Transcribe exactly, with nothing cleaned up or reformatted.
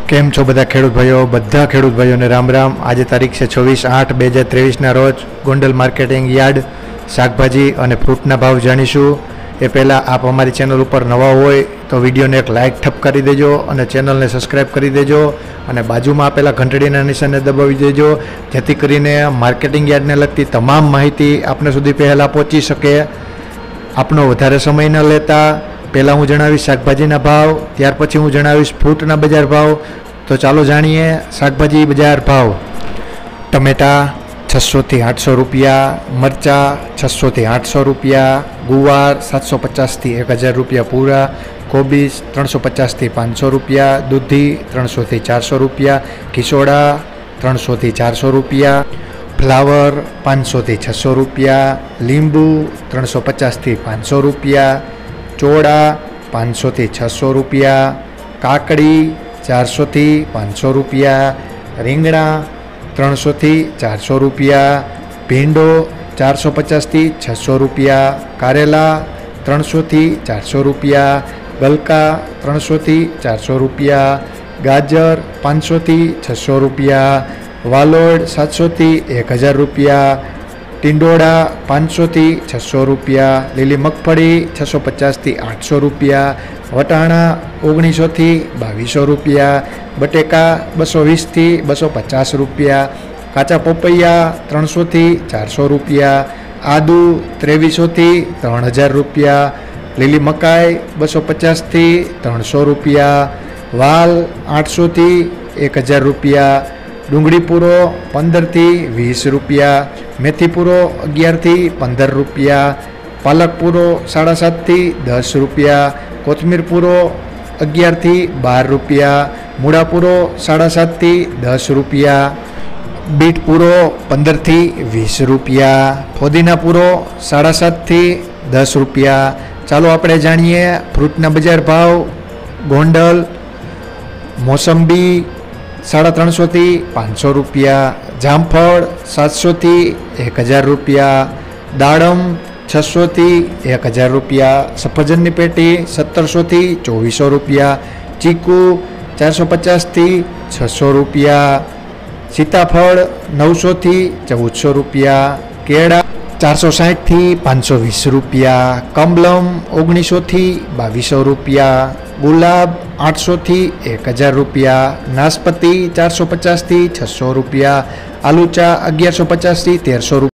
કેમ છો બધા ખેડૂત ભાઈઓ? બધા ખેડૂત ભાઈઓને રામ રામ। આજે તારીખ છે છવ્વીસ આઠ બે હજાર ત્રેવીસના રોજ ગોંડલ માર્કેટિંગ યાર્ડ શાકભાજી અને ફ્રૂટના ભાવ જાણીશું। એ પહેલાં આપ અમારી ચેનલ ઉપર નવા હોય તો વિડીયોને એક લાઇક ઠપ કરી દેજો અને ચેનલને સબસ્ક્રાઈબ કરી દેજો અને બાજુમાં આપેલા ઘંટડીના નિશાનને દબાવી દેજો, જેથી કરીને માર્કેટિંગ યાર્ડને લગતી તમામ માહિતી આપને સુધી પહેલાં પહોંચી શકે। આપનો વધારે સમય ન લેતા પહેલાં હું જણાવીશ શાકભાજીના ભાવ, ત્યાર પછી હું જણાવીશ ફ્રૂટના બજાર ભાવ। તો ચાલો જાણીએ શાકભાજી બજાર ભાવ। ટમેટા છસોથી આઠસો રૂપિયા, મરચાં છસોથી આઠસો રૂપિયા, ગુવાર સાતસો પચાસથી એક હજાર રૂપિયા પૂરા, કોબીજ ત્રણસો પચાસથી પાંચસો રૂપિયા, દૂધી ત્રણસોથી ચારસો રૂપિયા, કિશોડા ત્રણસોથી ચારસો રૂપિયા, ફ્લાવર પાંચસોથી છસો રૂપિયા, લીંબુ ત્રણસો પચાસથી પાંચસો રૂપિયા, ચોળા પાંચસોથી છસો રૂપિયા, કાકડી ચારસોથી પાંચસો રૂપિયા, રીંગણા ત્રણસોથી ચારસો રૂપિયા, ભીંડો ચારસો પચાસથી છસો રૂપિયા, કારેલા ત્રણસોથી ચારસો રૂપિયા, ગલકા ત્રણસોથી ચારસો રૂપિયા, ગાજર પાંચસોથી છસો રૂપિયા, વાલોડ સાતસોથી એક હજાર રૂપિયા, ટિંડોળા પાંચસોથી છસો રૂપિયા, લીલી મગફળી છસો પચાસથી આઠસો રૂપિયા, વટાણા ઓગણીસોથી બાવીસો રૂપિયા, બટેકા બસો વીસથી બસો પચાસ રૂપિયા, કાચા પપૈયા ત્રણસોથી ચારસો રૂપિયા, આદુ ત્રેવીસોથી ત્રણ હજાર રૂપિયા, લીલી મકાઈ બસો પચાસથી ત્રણસો રૂપિયા, વાલ આઠસોથી એક હજાર રૂપિયા, ડુંગળી પૂરો પંદરથી વીસ રૂપિયા, મેથી પૂરો અગિયારથી પંદર રૂપિયા, પાલક પૂરો સાડા સાતથી દસ રૂપિયા, કોથમીર પૂરો અગિયારથી બાર રૂપિયા, મૂળા પૂરો સાડા સાતથી દસ રૂપિયા, બીટ પૂરો પંદરથી વીસ રૂપિયા, ફોદીના પૂરો સાડા સાતથી દસ રૂપિયા। ચાલો આપણે જાણીએ ફ્રૂટના બજાર ભાવ। ગોંડલ મોસંબી સાડા ત્રણસોથી પાંચસો રૂપિયા, જામફળ સાતસોથી એક હજાર રૂપિયા, દાડમ છસોથી એક હજાર રૂપિયા, સફરજનની પેટી સત્તરસોથી ચોવીસો રૂપિયા, ચીકુ ચારસો પચાસથી છસો રૂપિયા, સીતાફળ નવસોથી ચૌદસો રૂપિયા, કેળા ચારસો સાઠથી પાંચસો વીસ રૂપિયા, કમલમ ઓગણીસોથી બાવીસો રૂપિયા, ગુલાબ આઠસોથી એક હજાર રૂપિયા, નાશપતિ ચારસો પચાસથી છસો રૂપિયા, આલુચા અગિયારસો પચાસથી તેરસો રૂપિયા।